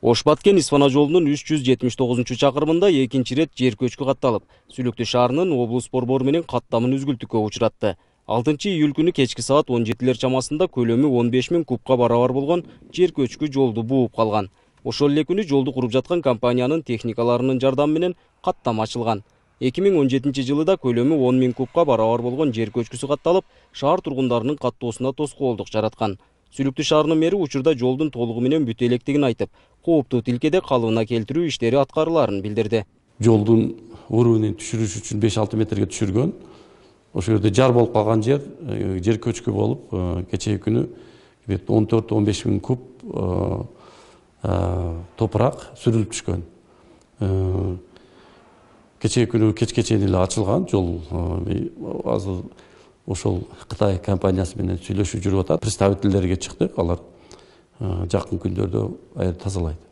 Ош-Баткен Исфана жолунун 379-чакырымында экинчи рет жер көчкү катталып, Сүлүктү шаарынын облус борбору менен каттамын үзгүлтүккө учуратты. 6-июль күнү кечки саат 17 чамасында көлөмү 15.000 кубка барабар болгон жер көчкү жолду бууп калган. Ошол эле күнү жолду куруп жаткан компаниянын техникаларынын жардамы менен каттама ачылган. 2017 жылы да көлөмү 10.000 кубка барабар болгон жер көчкүсү катталып, шаар тургундарынын каттоосуна тоскоолдук жараткан. Сүлүктү шаарынын мэри учурда жолдун толугу менен бүтө электигин айтып, кооптуу тилкеде калыбына келтирүү иштери аткарыларын билдирди. Жолдун уровенин түшүрүш үчүн 5-6 метрге түшүргөн. Ошол жерде жар болуп калган жер көчкү болуп, кечээ күнү 14-15 миң куб топурак сүрүлүп түшкөн. Кечээ күнү кечке чейин эле ачылган жол. Азыр ошол Кытай компаниясы менен сүйлөшүп жүрүп атат. Представительдерге чыктык, алар жакын күндөрдө тазалайт.